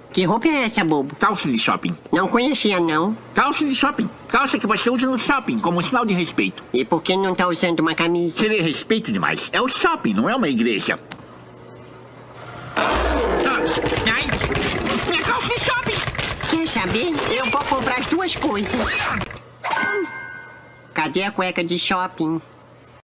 Que roupa é essa, bobo? Calça de shopping. Não conhecia, não. Calça de shopping. Calça que você usa no shopping como sinal de respeito. E por que não tá usando uma camisa? Seria respeito demais. É o shopping, não é uma igreja. Ai, minha calça de shopping! Quer saber? Eu vou comprar as duas coisas. Cadê a cueca de shopping?